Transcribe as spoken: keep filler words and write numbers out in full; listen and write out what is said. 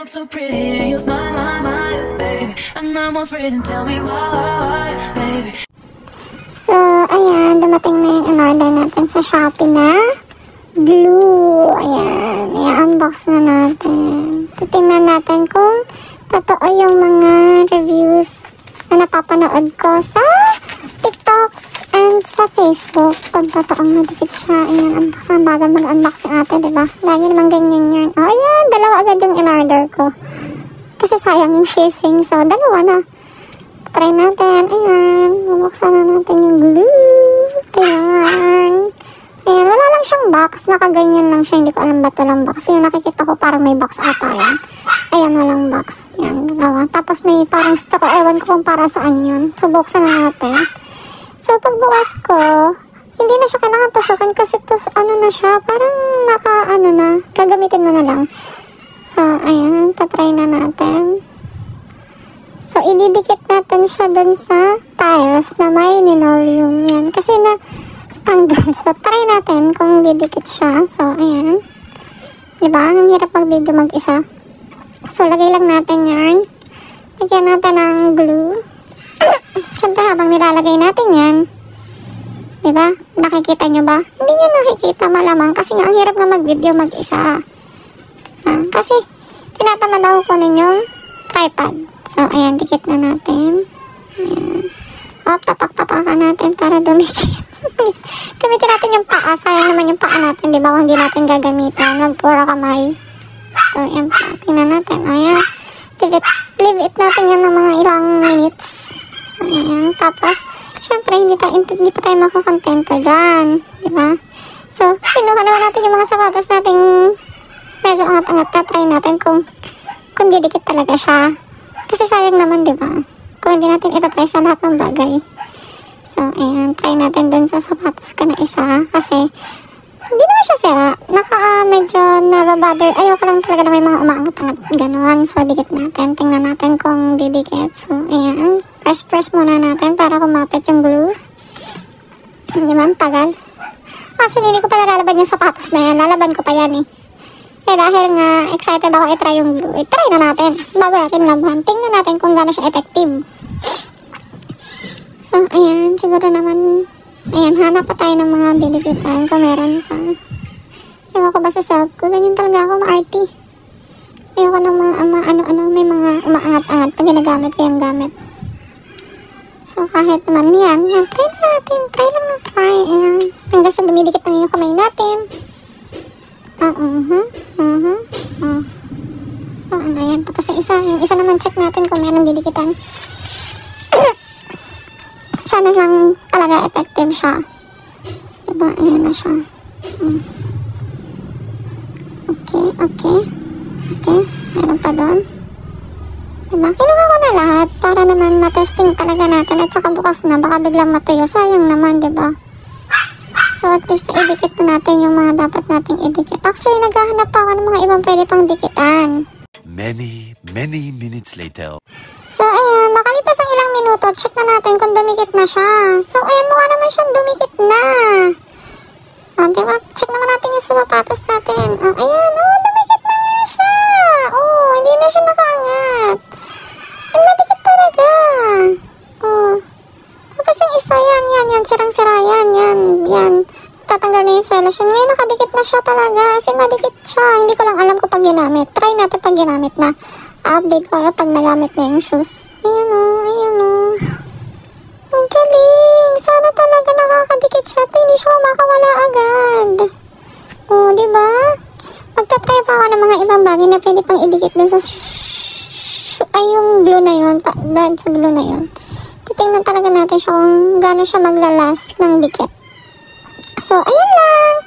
so pretty and you smile my mind, baby. I'm almost breathing, tell me why, baby. So, ayan, dumating na yung in-order natin sa Shopee na glue. Ayan, i-unbox na natin. Titingnan natin kung totoo yung mga reviews na napapanood ko sa TikTok and sa Facebook. Kung totoong madikit siya, ayan, unbox na bago mag-unbox si ate, diba? Lagi naman ganyan yun. O, ayan, dalawa agad yung in-order ko. Kasi sayang yung shipping, so dalawa na. Try natin, ayan, bubuksan na natin yung glue. Ayan. Ayan, wala lang siyang box, nakaganyan lang siya, hindi ko alam ba't walang box. Yung nakikita ko parang may box ata yan. Ayan, walang box. Ayan, dalawa. Tapos may parang straw, ewan ko kung para saan yun. So, buksan na natin. So, pagbukas ko, hindi na siya kailangan tusukin kasi tus, ano na siya, parang naka, ano na, gagamitin mo na lang. So, ayan, tatry na natin. So, ididikit natin siya dun sa tiles na may linoleum yan. Kasi na, tanggal. So, try natin kung didikit siya. So, ayan. Diba? Ang hirap mag-video mag-isa. So, lagay lang natin yan. Lagyan natin ng glue. Siyempre, habang nilalagay natin yan, diba? Nakikita nyo ba? Hindi nyo nakikita malamang kasi nga, ang hirap nga mag-video mag-isa. Ah, kasi, tinatamad ako kunin yung tripod. So, ayan, dikit na natin. Ayan. O, tapak-tapakan natin para dumikit. Gamitin natin yung paa. Sayang naman yung paa natin, diba? Kung hindi natin gagamitin. Magpura kamay. So, ayan pa. Tingnan natin. Ayan. Leave it, leave it natin yan ng mga ilang minutes. So, ayan. Tapos, syempre, hindi, ta hindi pa tayo makukontento dyan. Diba? So, pinuha naman natin yung mga sapatos nating medyo angat-angat. Try natin kung kung didikit talaga siya. Kasi sayang naman, diba? Kung hindi natin itatry sa lahat ng bagay. So, ayan. Try natin dun sa sapatos ko na isa. Kasi, hindi naman siya sira. Naka, uh, medyo nababother. Ayoko lang talaga na may mga umaangat-angat. Ganon. So, dikit natin. Tingnan natin kung didikit. So, ayan. Press-press muna natin para kumapit yung glue. Hindi man, tagal. Actually, hindi ko pa nalalaban yung sapatos na yan. Lalaban ko pa yan eh. Eh, dahil nga excited ako i-try yung glue. I-try na natin. Bago natin labuhan. Tingnan natin kung gano'n siya effective. So, ayan. Siguro naman, ayan, hanap pa tayo ng mga didikitan kung meron pa. Ewan ko ba sa self ko. Ganyan talaga ako ma-arty. Ewan ko ng mga ama, ano-ano, may mga umaangat-angat pag ginagamit ko yung gamit. So, kahit naman yan, yan, try na natin. Try lang na try. Ayan. Hanggang sa dumidikit na yung kamay natin. Ah, uh-huh, uh-huh, uh. So, ano yan. Tapos yung isa, yung isa naman check natin kung meron didikitan. Sana lang talaga effective siya. Diba? Ayan na siya. Hmm. Okay, okay. Okay, meron pa doon. Diba? Kinuha ko na lahat para naman matesting talaga natin at saka bukas na baka biglang matuyo. Sayang naman, diba? So, at least idikit na natin yung mga dapat nating idikit. Actually, naghahanap pa ako ng mga ibang pwede pang dikitan. Many, many minutes later. So, ayan, makalipas ang ilang minuto, check na natin kung dumikit na siya. So, ayan, mukha naman siyang dumikit na. O, diba? Check naman natin yung sapatos natin. O, ayan, o, dumikit na nga siya. O, hindi na siya nakaangat. Ang madikit talaga. O, tapos yung isa, yan, yan, yan, sirang-sira, yan, yan, yan. Tatanggal na yung swelo siya. Ngayon, nakadikit na siya talaga. Kasi madikit siya. Hindi ko lang alam kung pag ginamit. Try natin pag ginamit na. Update ko pag nagamit na yung shoes. Ayan o, ayan o. Ang galing. Sana talaga nakakadikit siya at hindi siya kumakawala agad. O, diba? Magta-try pa ako ng mga ibang bagay na pwede pang idikit dun sa ay, yung glue na yun. Pa, dahil sa glue na yun. Titingnan talaga natin siya kung gano'n siya maglalas ng dikit. So, ayan lang.